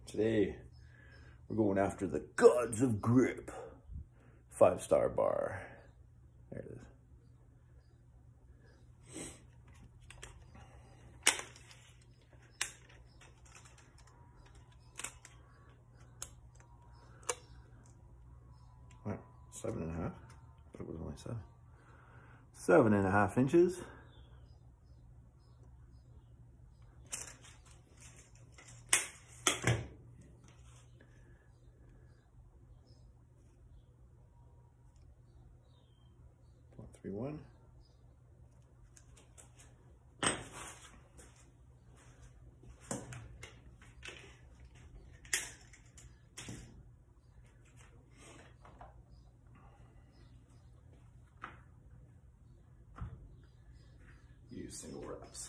Today, we're going after the gods of grip 5-star bar. There it is. What, 7.5? It was only 7.5 inches. One. Use single reps.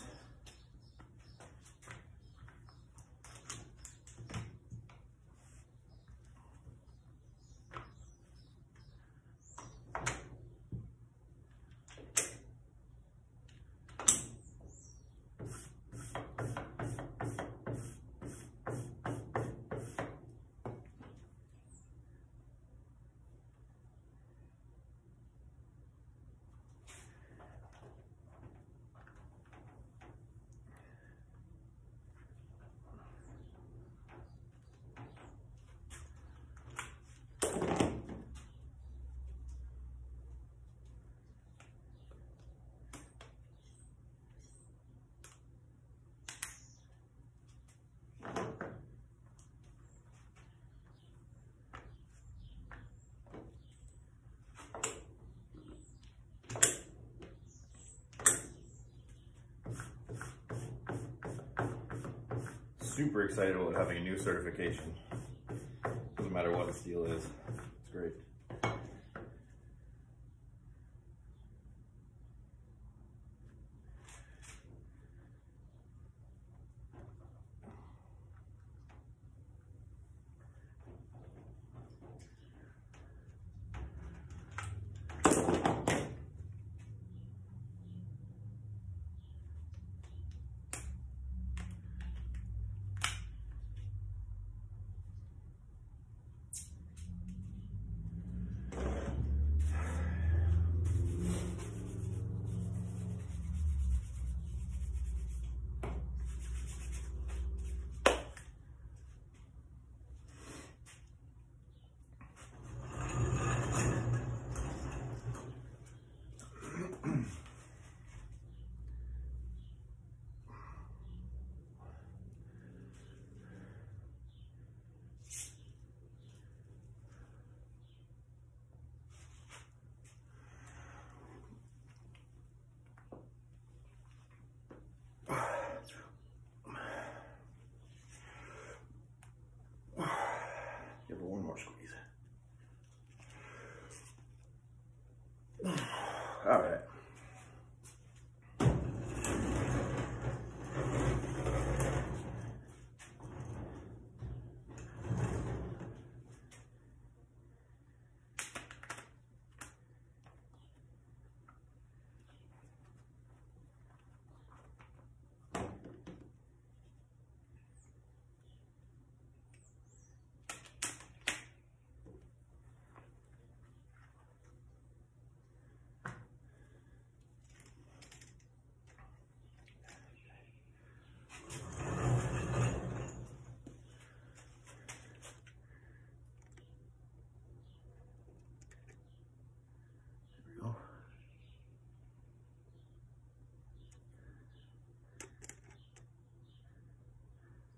Super excited about having a new certification. Doesn't matter what the steel is, it's great. Give it one more squeeze. All right.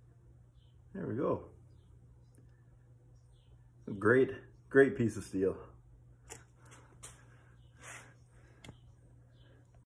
There we go. Great piece of steel.